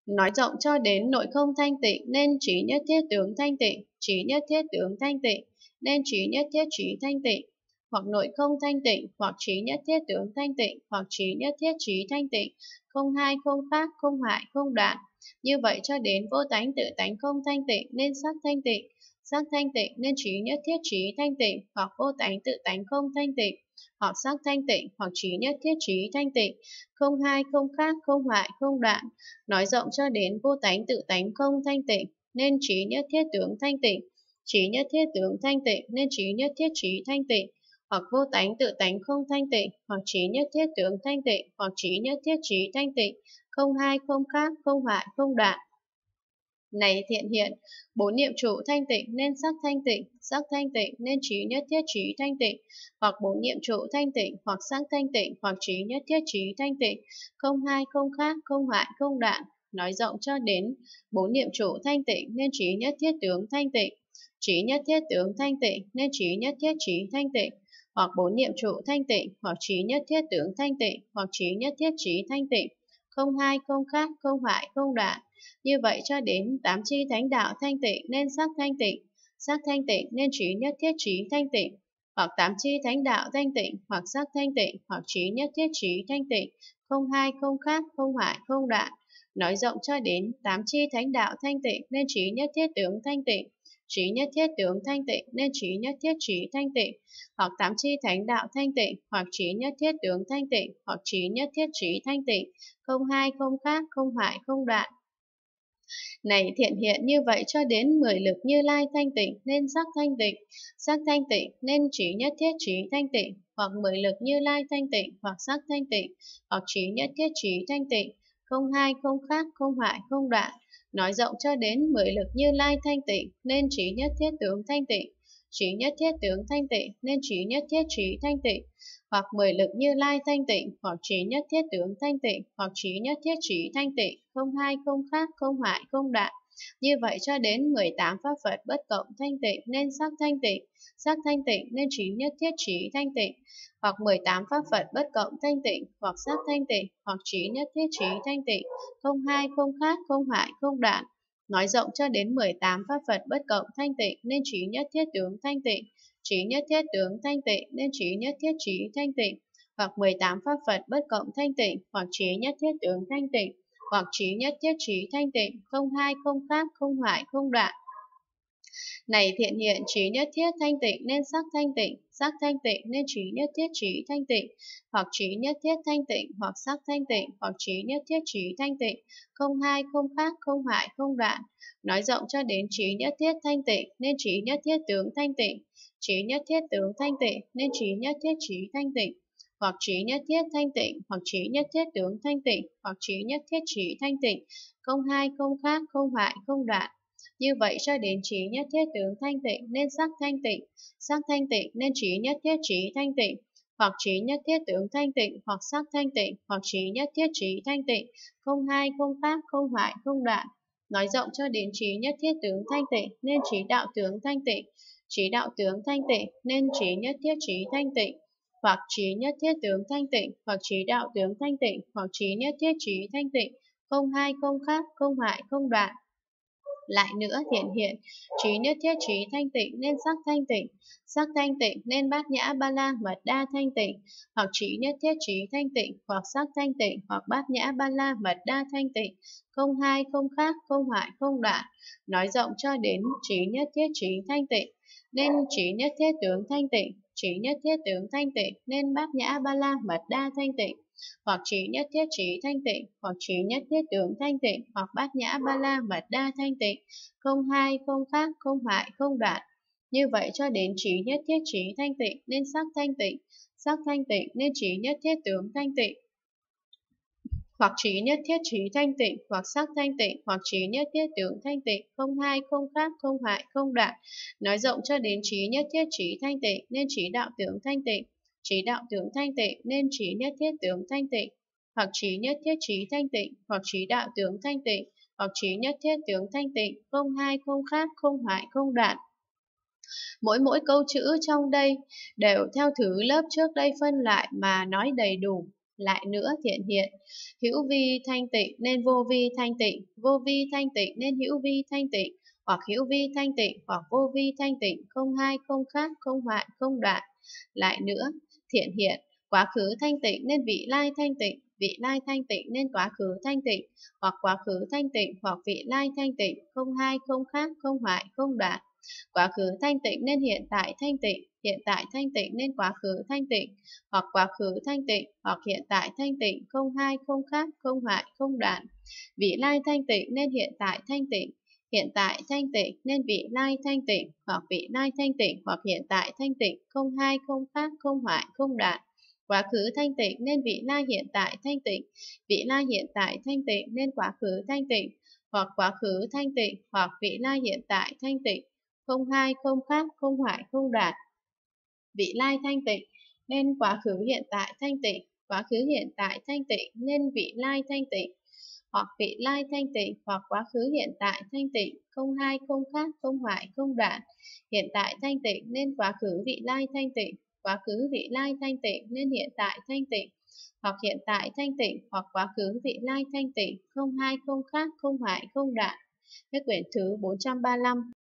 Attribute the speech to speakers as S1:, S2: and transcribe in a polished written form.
S1: Nói rộng cho đến nội không thanh tịnh nên trí nhất thiết tướng thanh tịnh, trí nhất thiết tướng thanh tịnh nên trí nhất thiết trí thanh tịnh, hoặc nội không thanh tịnh, hoặc trí nhất thiết tướng thanh tịnh, hoặc trí nhất thiết trí thanh tịnh, không hai không khác, không hoại không đoạn. Như vậy cho đến vô tánh tự tánh không thanh tịnh nên sắc thanh tịnh nên trí nhất thiết trí thanh tịnh, hoặc vô tánh tự tánh không thanh tịnh, hoặc sắc thanh tịnh, hoặc trí nhất thiết trí thanh tịnh, không hai không khác, không hoại không đoạn. Nói rộng cho đến vô tánh tự tánh không thanh tịnh nên trí nhất thiết tướng thanh tịnh, trí nhất thiết tướng thanh tịnh nên trí nhất thiết trí thanh tịnh, hoặc vô tánh tự tánh không thanh tịnh, hoặc trí nhất thiết tướng thanh tịnh, hoặc trí nhất thiết trí thanh tịnh, không hai không khác, không hoại không đoạn. Này thiện hiện, bốn niệm trụ thanh tịnh nên sắc thanh tịnh nên trí nhất thiết trí thanh tịnh, hoặc bốn niệm trụ thanh tịnh, hoặc sắc thanh tịnh, hoặc trí nhất thiết trí thanh tịnh, không hai không khác, không hoại không đoạn. Nói rộng cho đến bốn niệm trụ thanh tịnh nên trí nhất thiết tướng thanh tịnh, trí nhất thiết tướng thanh tịnh nên trí nhất thiết trí thanh tịnh, hoặc bốn niệm trụ thanh tịnh, hoặc trí nhất thiết tướng thanh tịnh, hoặc trí nhất thiết trí thanh tịnh, không hai không khác, không hoại không đoạn. Như vậy cho đến tám chi thánh đạo thanh tịnh nên sắc thanh tịnh nên trí nhất thiết trí thanh tịnh, hoặc tám chi thánh đạo thanh tịnh, hoặc sắc thanh tịnh, hoặc trí nhất thiết trí thanh tịnh, không hai không khác, không hoại không đoạn. Nói rộng cho đến tám chi thánh đạo thanh tịnh nên trí nhất thiết tướng thanh tịnh, trí nhất thiết tướng thanh tịnh nên trí nhất thiết trí thanh tịnh, hoặc tám chi thánh đạo thanh tịnh, hoặc trí nhất thiết tướng thanh tịnh, hoặc trí nhất thiết trí thanh tịnh, không hai không khác, không hoại không đoạn. Này thiện hiện, như vậy cho đến 10 lực Như Lai thanh tịnh nên sắc thanh tịnh nên trí nhất thiết trí thanh tịnh, hoặc 10 lực Như Lai thanh tịnh, hoặc sắc thanh tịnh, hoặc trí nhất thiết trí thanh tịnh, không hai không khác, không hoại không đoạn. Nói rộng cho đến 10 lực Như Lai thanh tịnh nên trí nhất thiết tướng thanh tịnh, trí nhất thiết tướng thanh tịnh nên trí nhất thiết trí thanh tịnh, hoặc 10 lực Như Lai thanh tịnh, hoặc trí nhất thiết tướng thanh tịnh, hoặc trí nhất thiết trí thanh tịnh, không hai không khác, không hoại không đoạn. Như vậy cho đến 18 pháp Phật bất cộng thanh tịnh nên sắc thanh tịnh nên trí nhất thiết trí thanh tịnh, hoặc 18 pháp Phật bất cộng thanh tịnh, hoặc sắc thanh tịnh, hoặc trí nhất thiết trí thanh tịnh, không hai không khác, không hoại không đoạn. Nói rộng cho đến 18 pháp Phật bất cộng thanh tịnh nên trí nhất thiết tướng thanh tịnh, trí nhất thiết tướng thanh tịnh nên trí nhất thiết trí thanh tịnh, hoặc 18 pháp Phật bất cộng thanh tịnh, hoặc trí nhất thiết tướng thanh tịnh, hoặc trí nhất thiết trí thanh tịnh, không hai không khác, không hoại không đoạn. Này thiện hiện, trí nhất thiết thanh tịnh nên sắc thanh tịnh nên trí nhất thiết trí thanh tịnh, hoặc trí nhất thiết thanh tịnh, hoặc sắc thanh tịnh, hoặc trí nhất thiết trí thanh tịnh, không hai không khác, không hoại không đoạn. Nói rộng cho đến trí nhất thiết thanh tịnh nên trí nhất thiết tướng thanh tịnh, trí nhất thiết tướng thanh tịnh nên trí nhất thiết trí thanh tịnh, hoặc trí nhất thiết thanh tịnh, hoặc trí nhất thiết tướng thanh tịnh, hoặc trí nhất thiết trí thanh tịnh, không hai không khác, không hoại không đoạn. Như vậy cho đến trí nhất thiết tướng thanh tịnh nên sắc thanh tịnh nên trí nhất thiết trí thanh tịnh, hoặc trí nhất thiết tướng thanh tịnh, hoặc sắc thanh tịnh, hoặc trí nhất thiết trí thanh tịnh, không hai không khác, không hoại không đoạn. Nói rộng cho đến trí nhất thiết tướng thanh tịnh nên trí đạo tướng thanh tịnh, trí đạo tướng thanh tịnh nên trí nhất thiết trí thanh tịnh, hoặc trí nhất thiết tướng thanh tịnh, hoặc trí đạo tướng thanh tịnh, hoặc trí nhất thiết trí thanh tịnh, không hai không khác, không hoại không đoạn. Lại nữa thiện hiện, trí nhất thiết trí thanh tịnh nên sắc thanh tịnh nên bát nhã ba la mật đa thanh tịnh, hoặc trí nhất thiết trí thanh tịnh, hoặc sắc thanh tịnh, hoặc bát nhã ba la mật đa thanh tịnh, không hai không khác, không hoại không đoạn. Nói rộng cho đến trí nhất thiết trí thanh tịnh nên trí nhất thiết tướng thanh tịnh, trí nhất thiết tướng thanh tịnh nên bát nhã ba la mật đa thanh tịnh, hoặc trí nhất thiết trí thanh tịnh, hoặc trí nhất thiết tướng thanh tịnh, hoặc bát nhã ba la mật đa thanh tịnh, không hai không khác, không hoại không đoạn. Như vậy cho đến trí nhất thiết trí thanh tịnh nên sắc thanh tịnh nên trí nhất thiết tướng thanh tịnh, hoặc trí nhất thiết trí thanh tịnh, hoặc sắc thanh tịnh, hoặc trí nhất thiết tướng thanh tịnh, không hai không khác, không hoại không đoạn. Nói rộng cho đến trí nhất thiết trí thanh tịnh nên trí đạo tướng thanh tịnh, trí đạo tướng thanh tịnh nên trí nhất thiết tướng thanh tịnh, hoặc trí nhất thiết trí thanh tịnh, hoặc trí đạo tướng thanh tịnh, hoặc trí nhất thiết tướng thanh tịnh, không hai không khác, không hoại không đoạn. Mỗi câu chữ trong đây đều theo thứ lớp trước đây phân lại mà nói đầy đủ. Lại nữa, thiện hiện, hữu vi thanh tịnh nên vô vi thanh tịnh, vô vi thanh tịnh nên hữu vi thanh tịnh, hoặc hữu vi thanh tịnh hoặc vô vi thanh tịnh, không hai không khác, không hoại không đoạn. Lại nữa, thiện hiện, quá khứ thanh tịnh nên vị lai thanh tịnh, vị lai thanh tịnh nên quá khứ thanh tịnh, hoặc quá khứ thanh tịnh hoặc vị lai thanh tịnh, không hai không khác, không hoại không đoạn. Quá khứ thanh tịnh nên hiện tại thanh tịnh, hiện tại thanh tịnh nên quá khứ thanh tịnh, hoặc quá khứ thanh tịnh hoặc hiện tại thanh tịnh, không hai không khác, không hoại không đoạn. Vị lai thanh tịnh nên hiện tại thanh tịnh, hiện tại thanh tịnh nên vị lai thanh tịnh, hoặc vị lai thanh tịnh hoặc hiện tại thanh tịnh, không hai không khác, không hoại không đoạn. Quá khứ thanh tịnh nên vị lai hiện tại thanh tịnh, vị lai hiện tại thanh tịnh nên quá khứ thanh tịnh, hoặc quá khứ thanh tịnh hoặc vị lai hiện tại thanh tịnh, không hai không khác, không hoại không đoạn. Vị lai thanh tịnh nên quá khứ hiện tại thanh tịnh, quá khứ hiện tại thanh tịnh nên vị lai thanh tịnh, hoặc vị lai thanh tịnh hoặc quá khứ hiện tại thanh tịnh, không hai không khác, không hoại không đoạn. Hiện tại thanh tịnh nên quá khứ vị lai thanh tịnh, quá khứ vị lai thanh tịnh nên hiện tại thanh tịnh, hoặc hiện tại thanh tịnh hoặc quá khứ vị lai thanh tịnh, không hai không khác, không hoại không đoạn. Hết quyển thứ 435.